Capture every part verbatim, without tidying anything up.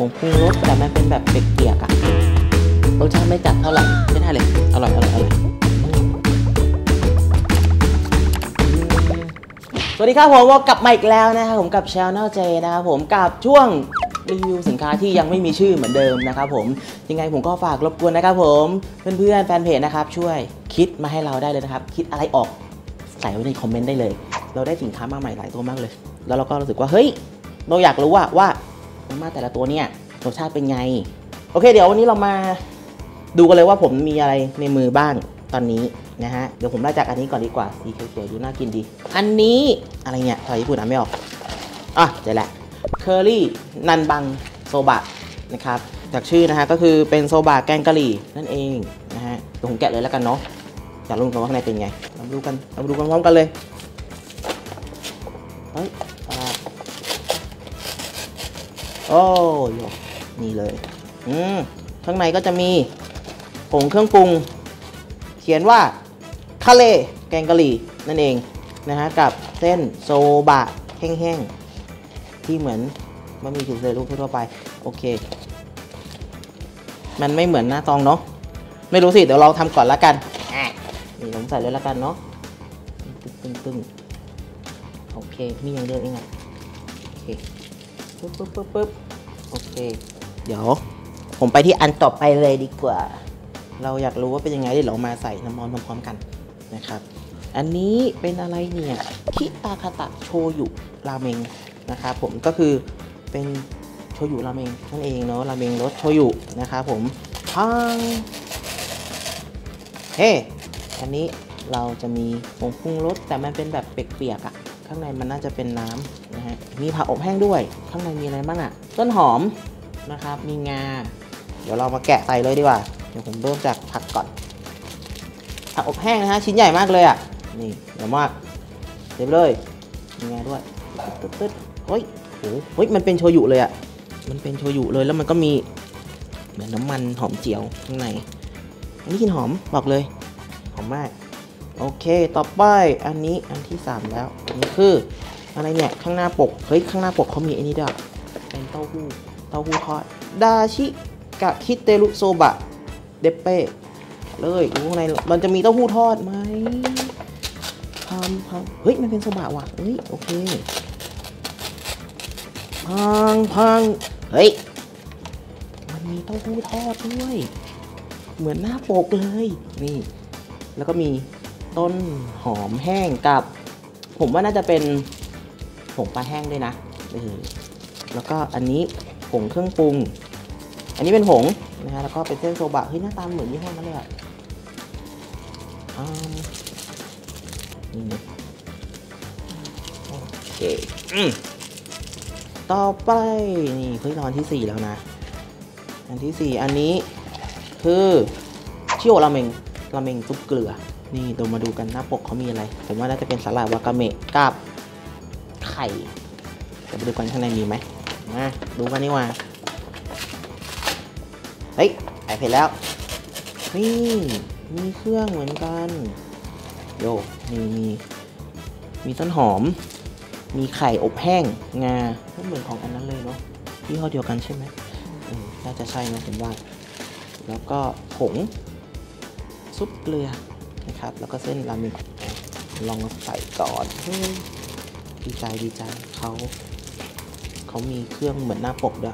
งปรุงรสแต่มันเป็นแบบเปียกๆอ่ะรสชาติไม่จัดเท่าไหร่ไม่ได้เลยอร่อยอร่อยอร่อยสวัสดีครับผมกลับมาอีกแล้วนะครับผมกับ Channel J นะครับผมกับช่วงรีวิวสินค้าที่ยังไม่มีชื่อเหมือนเดิมนะครับผมยังไงผมก็ฝากรบกวนนะครับผมเพื่อนๆแฟนเพจนะครับช่วยคิดมาให้เราได้เลยนะครับคิดอะไรออกใส่ไว้ในคอมเมนต์ได้เลยเราได้สินค้ามาใหม่หลายตัวมากเลยแล้วเราก็รู้สึกว่าเฮ้ยเราอยากรู้ว่าว่ามาม่าแต่ละตัวเนี่ยรสชาติเป็นไงโอเคเดี๋ยววันนี้เรามาดูกันเลยว่าผมมีอะไรในมือบ้างตอนนี้นะฮะเดี๋ยวผมไล่จากอันนี้ก่อนดีกว่าสีเขียวๆดูน่ากินดีอันนี้อะไรเนี่ยภาษาญี่ปุ่นอ่านไม่ออกอ่ะเดี๋ยวแหละเคอรี่นันบังโซบะนะครับจากชื่อนะฮะก็คือเป็นโซบะแกงกะหรี่นั่นเองนะฮะเดี๋ยวผมแกะเลยแล้วกันเนาะอยากรู้กันว่าข้างในเป็นไงเราดูกันเราดูกันพร้อมกันเลยเฮ้ยโอ้ยนี่เลยอืมข้างในก็จะมีผงเครื่องปรุงเขียนว่าทะเลแกงกะหรี่นั่นเองนะฮะกับเส้นโซบะแห้งๆที่เหมือนบะหมี่กึ่งสำเร็จรูปทั่วไปโอเคมันไม่เหมือนหน้าซองเนาะไม่รู้สิเดี๋ยวเราทำก่อนละกันนี่ผมใส่เลยละกันเนาะตึงๆโอเคมีอย่างเดียวเองอ่ะโอเคปึ๊บปึ๊บปึ๊บปึ๊บโอเคเดี๋ยวผมไปที่อันต่อไปเลยดีกว่าเราอยากรู้ว่าเป็นยังไงเดี๋ยวเรามาใส่น้ำร้อนพร้อมๆกันนะครับอันนี้เป็นอะไรเนี่ยคิตาคาตะโชยุราเมงนะครับผมก็คือเป็นโชยุราเมงนั่นเองเนาะราเมงรสโชยุนะครับผมพังเฮ้อันนี้เราจะมีผงปรุงรสแต่มันเป็นแบบเปียกๆอ่ะข้างในมันน่าจะเป็นน้ำนะฮะมีผักอบแห้งด้วยข้างในมีอะไรบ้างอ่ะต้นหอมนะครับมีงาเดี๋ยวเรามาแกะใส่เลยดีกว่าเดี๋ยวผมเริ่มจากผักก่อนผักอบแห้งนะฮะชิ้นใหญ่มากเลยอ่ะนี่เดี๋ยวมากเดี๋ยวเลยมีงาด้วยตึ๊ดตึ๊ดเฮ้ยโอ้เฮ้ยมันเป็นโชยุเลยอ่ะมันเป็นโชยุเลยแล้วมันก็มีเหมือนน้ำมันหอมเจียวข้างในอันนี้กลิ่นหอมบอกเลยหอมมากโอเคต่อไปอันนี้อันที่สามแล้วอันนี้คืออะไรเนี่ยข้างหน้าปกเฮ้ยข้างหน้าปกเขามีไอ้นี่ด้วยเป็นเต้าหู้เต้าหู้ทอดดาชิกะคิเตรุโซบะเดเป้เลยข้างในมันจะมีเต้าหู้ทอดไหมพังพังเฮ้ยมันเป็นโซบะว่ะเฮ้ยโอเคพังพังเฮ้ยมันมีเต้าหู้ทอดด้วยเหมือนหน้าปกเลยนี่แล้วก็มีต้นหอมแห้งกับผมว่าน่าจะเป็นผงปลาแห้งด้วยนะเออแล้วก็อันนี้ผงเครื่องปรุงอันนี้เป็นผงนะฮะแล้วก็เป็นเส้นโซบะเฮ้ยหน้าตาเหมือนยี่ห้อนั้นเลยอ่ะนี่โอเคต่อไปนี่เฮ้ยรอนที่สี่แล้วนะอันที่สี่อันนี้คือชิโอราเมงราเมงซุปเกลือนี่ตัวมาดูกันหน้าปกเขามีอะไรผมว่าน่าจะเป็นสาหร่ายวากาเมะกับไข่จะไปดูกันข้างในมีไหมมาดูกันนี่ว่าเฮ้ยไข่เผ็ดแล้วนี่มีเครื่องเหมือนกันโยนี่มีมีต้นหอมมีไข่อบแห้งงาก็เหมือนของอันนั้นเลยเนาะที่ห้อเดียวกันใช่ไหมอืมน่าจะใช่นะผมว่าแล้วก็ผงซุปเกลือนะครับแล้วก็เส้นราเมงลองใส่ก่อนดีใจดีใจเขาเขามีเครื่องเหมือนหน้าปกด้วย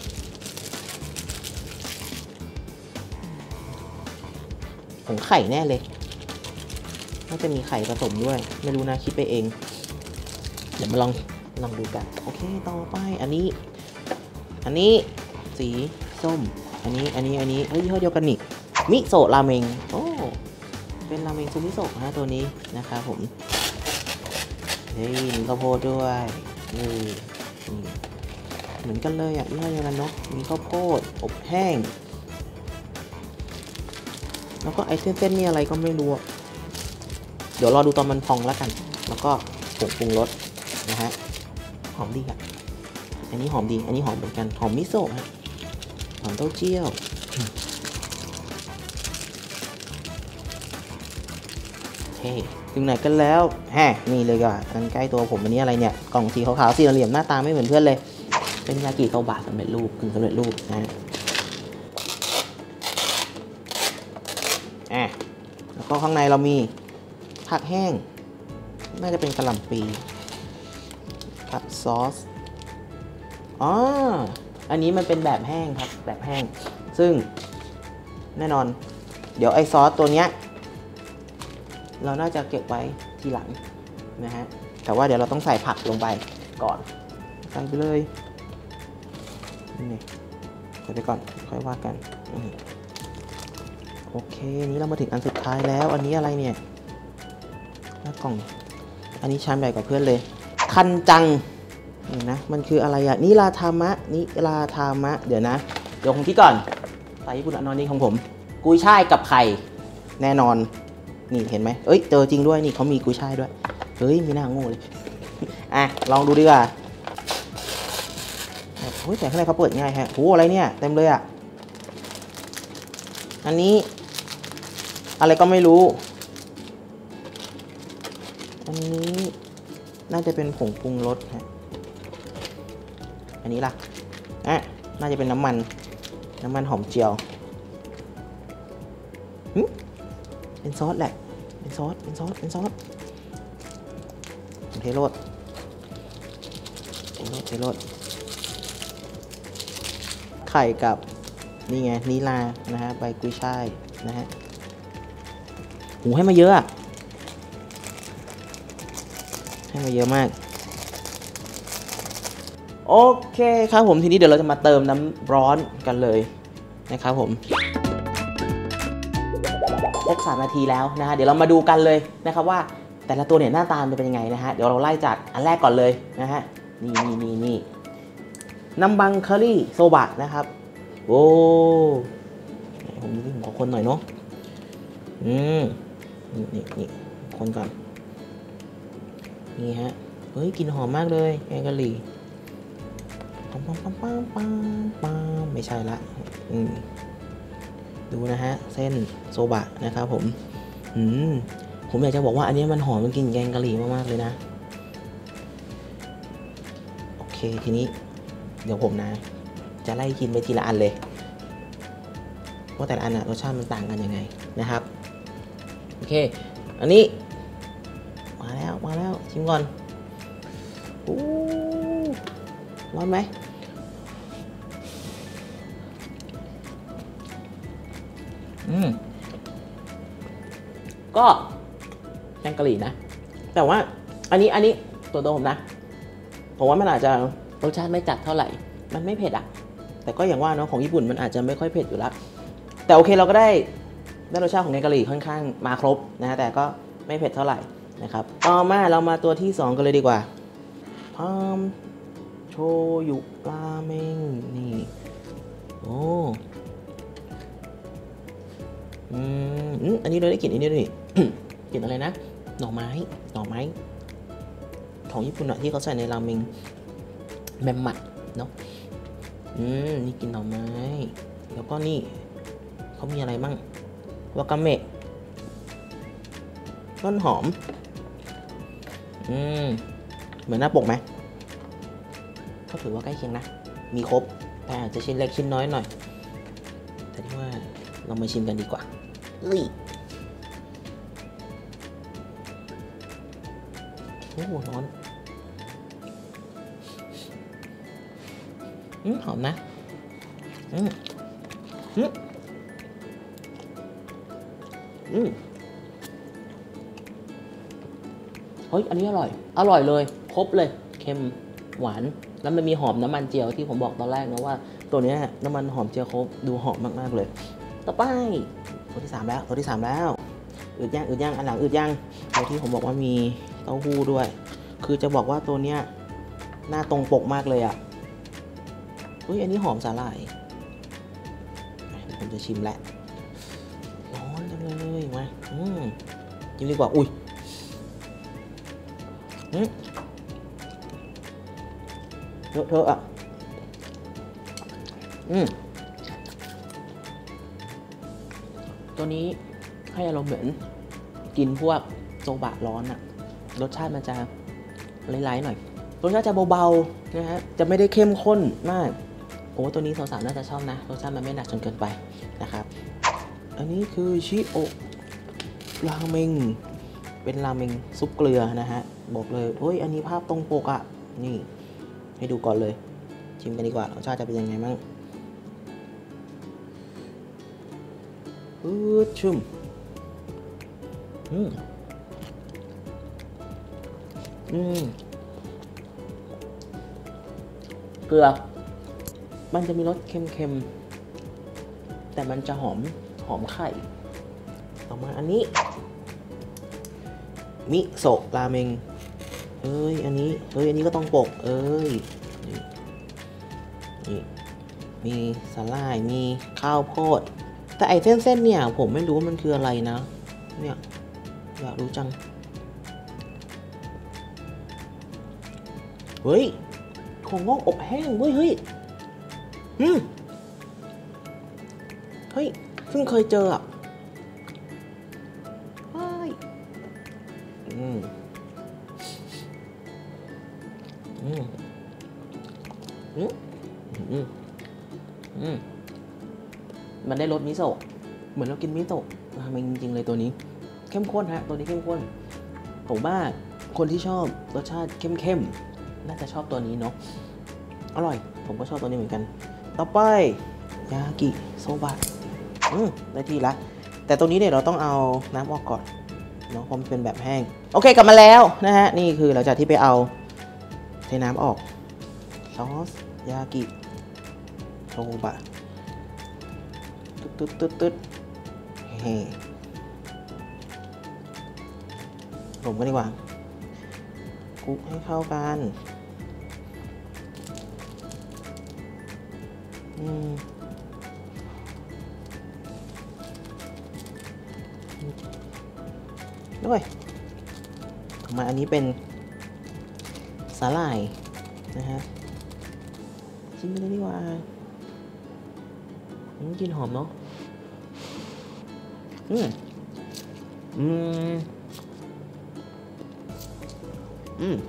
ผงไข่แน่เลยน่าจะมีไข่ผสมด้วยไม่รู้นะคิดไปเองเดี๋ยวมาลองลองดูกันโอเคต่อไปอันนี้อันนี้สีส้มอันนี้อันนี้อันนี้เฮ้ยยี่ห้อเดียวกันนี่มิโซะราเมงโอ้เป็นราเมงซูมิโซะนะตัวนี้นะครับผมเฮ้ยมีข้าวโพดด้วยนี่เหมือนกันเลยอ่ะยี่ห้อเดียวกันเนาะมีข้าวโพดอบแห้งแล้วก็ไอเส้นๆนี่อะไรก็ไม่รู้เดี๋ยวรอดูตอนมันพองแล้วกันแล้วก็ผงปรุงรสนะฮะหอมดีอ่ะอันนี้หอมดีอันนี้หอมเหมือนกันหอมมิโซะฮะหอมเต้าเจี้ยวเฮ้ถึงไหนกันแล้วแฮนี่เลยก่อนอันใกล้ตัวผมอันนี้อะไรเนี่ยกล่องสีขาวๆสี่เหลี่ยมหน้าตาไม่เหมือนเพื่อนเลยเป็นยากิโซบะสำเร็จรูปกึ่งสำเร็จรูปนะอ่ะแล้วก็ข้างในเรามีผักแห้งน่าจะเป็นกะหล่ำปีกับซอสอ๋ออันนี้มันเป็นแบบแห้งครับแบบแห้งซึ่งแน่นอนเดี๋ยวไอซอสตัวเนี้ยเราน่าจะเก็บไว้ทีหลังนะฮะแต่ว่าเดี๋ยวเราต้องใส่ผักลงไปก่อนใส่ไปเลยนี่ใส่ไปก่อนค่อยว่ากันโอเคนี้เรามาถึงอันสุดท้ายแล้วอันนี้อะไรเนี่ยหน้ากล่องอันนี้ชามใหญ่กว่าเพื่อนเลยคันจังนี่นะมันคืออะไรอะนิราธามะนิราธามะเดี๋ยวนะเดี๋ยวผมคิดก่อนสายญี่ปุ่นอันนอนนี้ของผมกุยช่ายกับไข่แน่นอนนี่เห็นไหมเอ้ยเจอจริงด้วยนี่เขามีกุยช่ายด้วยเฮ้ยมีหน้าโง่เลยอ่ะลองดูดีกว่าโอ้ยแต่ข้างในเขาเปิดง่ายฮะโหอะไรเนี่ยเต็มเลยอ่ะอันนี้อะไรก็ไม่รู้อันนี้น่าจะเป็นผงปรุงรสฮะอันนี้ล่ะอ่ะน่าจะเป็นน้ำมันน้ำมันหอมเจียวเป็นซอสแหละเป็นซอสเป็นซอสเป็นซอสเทโรดเทโรดเทโรดไข่กับนี่ไงนีลานะฮะใบกุยช่ายนะฮะหูให้มาเยอะให้มาเยอะมากโอเคครับผมทีนี้เดี๋ยวเราจะมาเติมน้ำร้อนกันเลยนะครับผมครบสามนาทีแล้วนะฮะเดี๋ยวเรามาดูกันเลยนะครับว่าแต่ละตัวเนี่ยหน้าตาจะเป็นยังไงนะฮะเดี๋ยวเราไล่จากอันแรกก่อนเลยนะฮะนี่นี่นี่นี่น้ำบังเคอรี่โซบะนะครับโอ้ผมดูที่ผมขอคนหน่อยเนาะอืมนี่นี่นี่คนก่อนนี่ฮะเฮ้ยกลิ่นหอมมากเลยแกงกะหรี่ปังปังปังปังปังปังไม่ใช่ละอืมดูนะฮะเส้นโซบะนะครับผมอืมผมอยากจะบอกว่าอันนี้มันหอมมันกลิ่นแกงกะหรี่มากๆเลยนะโอเคทีนี้เดี๋ยวผมนะจะไล่กินไปทีละอันเลยว่าแต่ละอันอะรสชาติมันต่างกันยังไงนะครับโอเคอันนี้มาแล้วมาแล้วชิมก่อนอู้ร้อนไหมอืมก็แกงกะหรี่นะแต่ว่าอันนี้อันนี้ตัวตัวผมนะผมว่ามันอาจจะรสชาติไม่จัดเท่าไหร่มันไม่เผ็ดอ่ะแต่ก็อย่างว่าเนาะของญี่ปุ่นมันอาจจะไม่ค่อยเผ็ดอยู่แล้วแต่โอเคเราก็ได้ได้รสชาติของแกงกะหรี่ค่อนข้างมาครบนะแต่ก็ไม่เผ็ดเท่าไหร่นะครับต่อมาเรามาตัวที่สองกันเลยดีกว่าพามโชยุราเมงนี่โอ้อืมอันนี้เราได้กลิ่นอันนี้ด้วย กลิ่นอะไรนะหน่อไม้หน่อไม้ของญี่ปุ่นอะที่เขาใส่ในราเมงแมมมัดเนาะอืมนี่กลิ่นหน่อไม้แล้วก็นี่เขามีอะไรมั่งวากาเมะต้นหอมอืมเหมือนหน้าปกไหมก็ถือว่าใกล้เคียงนะมีครบแต่อาจจะชิ้นเล็กชิ้นน้อยหน่อยแต่ที่ว่าเรามาชิมกันดีกว่าเอ้ยโอ้โหร้อนอืมหอมนะอืมอืมอืมเฮ้ยอันนี้อร่อยอร่อยเลยครบเลยเค็มหวานแล้วมันมีหอมน้ำมันเจียวที่ผมบอกตอนแรกนะว่าตัวนี้น้ำมันหอมเจียวครบดูหอมมากๆเลยต่อไปตัวที่สามแล้วตัวที่สามแล้วอืดย่างอืดย่างอันหลังอืดย่างตัวที่ผมบอกว่ามีเต้าหู้ด้วยคือจะบอกว่าตัวเนี้ยหน้าตรงปกมากเลยอ่ะอุ้ยอันนี้หอมสาหร่ายผมจะชิมแหละร้อนจังเลยมาอืมชิมดีกว่าอุ้ยอืมเยอะเถอะอ่ะอืมตัวนี้ให้อารมณ์เหมือนกินพวกโซบะร้อนอะรสชาติมันจะไร้ๆหน่อยรสชาติจะเบาๆนะฮะจะไม่ได้เข้มข้นมากโอ้ตัวนี้สาวๆน่าจะชอบนะรสชาติมันไม่หนักจนเกินไปนะครับอันนี้คือชิโอราเมงเป็นราเมงซุปเกลือนะฮะบอกเลยเฮ้ยอันนี้ภาพตรงปกอ่ะนี่ให้ดูก่อนเลยชิมกันดีกว่ารสชาติจะเป็นยังไงมั่งอืดชุ่มอืมอืมเกลือมันจะมีรสเค็มๆแต่มันจะหอมหอมไข่ต่อมาอันนี้มิโซะราเมงเอ้ยอันนี้เอ้ยอันนี้ก็ต้องปกเอ้ยนี่นี่มีสาหร่ายมีข้าวโพดแต่ไอ้เส้นๆเนี่ยผมไม่รู้ว่ามันคืออะไรนะเนี่ยอยากรู้จังเฮ้ยของงอกอบแห้งเฮ้ยเฮ้ยอืมเฮ้ยเพิ่งเคยเจออ่ะอืมอืมอืมอืมอืมมันได้รสมิโซะเหมือนเรากินมิโซะราเมงจริงๆเลยตัวนี้เข้มข้นฮะตัวนี้เข้มข้นผมว่าคนที่ชอบรสชาติเข้มๆน่าจะชอบตัวนี้เนาะอร่อยผมก็ชอบตัวนี้เหมือนกันต่อไปยากิโซบะอืมได้ทีละแต่ตัวนี้เนี่ยเราต้องเอาน้ำออกก่อนเนาะเพราะมันเป็นแบบแห้งโอเคกลับมาแล้วนะฮะนี่คือหลังจากที่ไปเอาเทน้ำออกซอสยากิโซบะตึ๊ดตึ๊ดตึ๊ดตึ๊ดเฮ้รวมกันดีกว่าคลุกให้เข้ากันอืมด้วยต่อมาอันนี้เป็นสาหร่ายนะฮะชิมไปเลยดีกว่ากินหอมเนาะอืมอืมอืม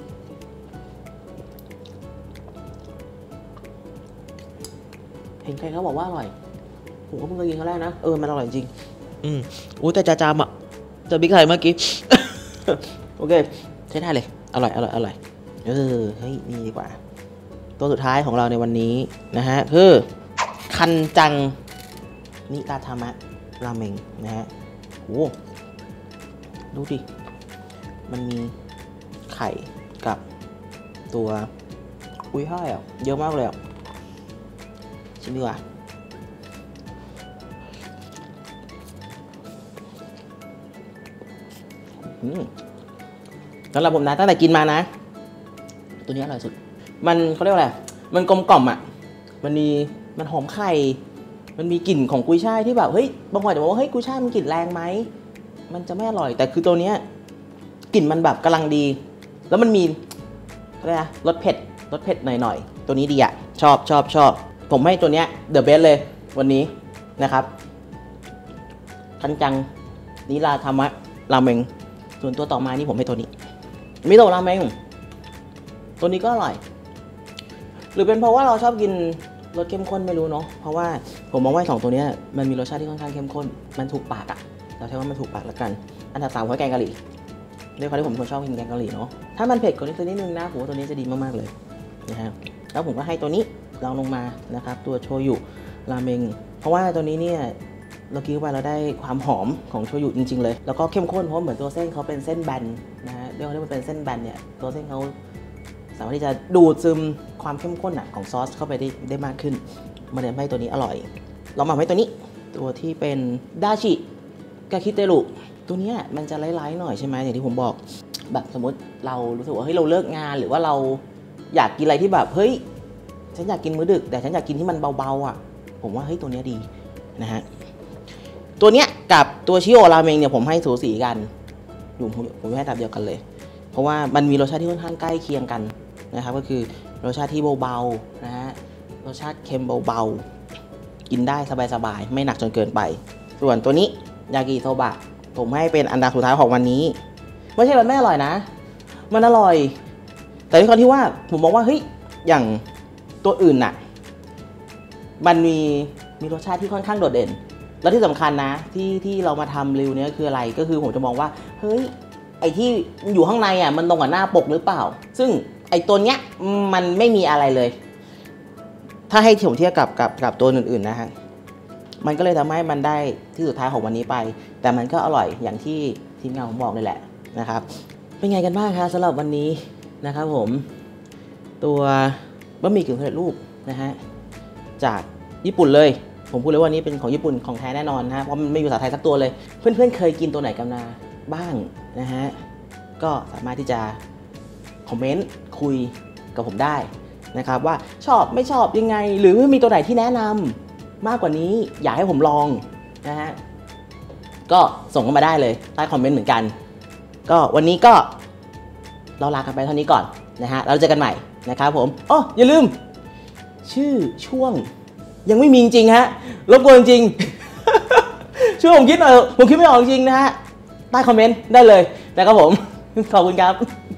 เห็นใครเขาบอกว่าอร่อยผมก็เพิ่งเคยกินครั้งแรกนะเออมันอร่อยจริงอืมอู้แต่จาจามอ่ะจะบิ๊กไข่เมื่อกี้ โอเคใช้ได้เลยอร่อยอร่อยอร่อยเออเฮ้ยนี่ดีกว่าตัวสุดท้ายของเราในวันนี้นะฮะคือคันจังนิราทามะราเมงนะฮะโอ้ดูดิมันมีไข่กับตัวกุ้ยช่ายอ่ะเยอะมากเลยอ่ะชิมดีกว่าอืมสำหรับผมนะตั้งแต่กินมานะตัวนี้อร่อยสุดมันเขาเรียกว่าอะไรมันกลมกล่อมอ่ะมันมีมันหอมไข่มันมีกลิ่นของกุ้ยช่ายที่แบบเฮ้ยบางคนจะบอกว่าเฮ้ยกุ้ยช่ายมันกลิ่นแรงไหมมันจะไม่อร่อยแต่คือตัวเนี้ยกลิ่นมันแบบกำลังดีแล้วมันมีอะไรนะรสเผ็ดรสเผ็ดหน่อยๆตัวนี้ดีอ่ะชอบชอบชอบผมให้ตัวเนี้ยเดอะเบสเลยวันนี้นะครับคันจังนิราทามะราเมงส่วนตัวต่อมานี่ผมให้ตัวนี้มิโซะราเมงตัวนี้ก็อร่อยหรือเป็นเพราะว่าเราชอบกินรสเข้มข้นไม่รู้เนาะเพราะว่าผมมองว่าสองตัวนี้มันมีรสชาติที่ค่อนข้างเข้มข้นมันถูกปากอะเราใช้ว่ามันถูกปากแล้วกันอันดับสามคือแกงกะหรี่ด้วยความที่ผมเป็นคนชอบกินแกงกะหรี่เนาะถ้ามันเผ็ดกว่านี้ตัวนิดนึงนะผมว่าตัวนี้จะดีมากๆเลยนะฮะแล้วผมก็ให้ตัวนี้ลองลงมานะครับตัวโชยุราเมงเพราะว่าตัวนี้เนี่ยเรากินไปเราได้ความหอมของโชยุจริงๆเลยแล้วก็เข้มข้นเพราะเหมือนตัวเส้นเขาเป็นเส้นแบนนะฮะด้วยความที่มันเป็นเส้นแบนเนี่ยตัวเส้นเขาสามารถที่จะดูดซึมความเข้มข้นของซอสเข้าไปได้ได้มากขึ้นมันทำให้ตัวนี้อร่อยเรามาให้ตัวนี้ตัวที่เป็นดาชิกาคิเตรุตัวนี้มันจะไร้ๆหน่อยใช่ไหมอย่างที่ผมบอกแบบสมมติเรารู้สึกว่าเฮ้ยเราเลิกงานหรือว่าเราอยากกินอะไรที่แบบเฮ้ยฉันอยากกินมื้อดึกแต่ฉันอยากกินที่มันเบาๆอ่ะผมว่าเฮ้ยตัวนี้ดีนะฮะตัวเนี้ยกับตัวชิโอราเมงเนี่ยผมให้สูสีกันอยู่ผมให้ตามเดียวกันเลยเพราะว่ามันมีรสชาติที่ค่อนข้างใกล้เคียงกันนะครับก็คือรสชาติที่เบาๆนะฮะรสชาติเค็มเบาๆกินได้สบายๆไม่หนักจนเกินไปส่วนตัวนี้ยากิโซบะผมให้เป็นอันดับสุดท้ายของวันนี้ไม่ใช่มันไม่อร่อยนะมันอร่อยแต่ในข้อที่ว่าผมมองว่าเฮ้ยอย่างตัวอื่นน่ะมันมีมีรสชาติที่ค่อนข้างโดดเด่นแล้วที่สำคัญนะที่ที่เรามาทำรีวิวนี้คืออะไรก็คือผมจะมองว่าเฮ้ยไอที่อยู่ข้างในอ่ะมันตรงกับหน้าปกหรือเปล่าซึ่งไอตัวเนี้ยมันไม่มีอะไรเลยถ้าให้ผมเทียบกับกับกับตัวอื่นๆนะฮะมันก็เลยทำให้มันได้ที่สุดท้ายของวันนี้ไปแต่มันก็อร่อยอย่างที่ทีมงานผมบอกเลยแหละนะครับเป็นไงกันบ้างครับสำหรับวันนี้นะครับผมตัวบะหมี่กึ่งสำเร็จรูปนะฮะจากญี่ปุ่นเลยผมพูดเลยว่านี้เป็นของญี่ปุ่นของแท้แน่นอนนะเพราะมันไม่มีภาษาไทยสักตัวเลยเพื่อนๆเคยกินตัวไหนกันมาบ้างนะฮะก็สามารถที่จะคอมเมนต์คุยกับผมได้นะครับว่าชอบไม่ชอบยังไงหรือมีตัวไหนที่แนะนำมากกว่านี้อยากให้ผมลองนะฮะก็ส่งเข้ามาได้เลยใต้คอมเมนต์เหมือนกันก็วันนี้ก็เราลากันไปเท่านี้ก่อนนะฮะเราเจอกันใหม่นะครับผมอ๋ออย่าลืมชื่อช่วงยังไม่มีจริงฮะรบกวนจริง ช่วยผมคิดหน่อยผมคิดไม่ออกจริงนะฮะใต้คอมเมนต์ได้เลยนะครับผมขอบคุณครับ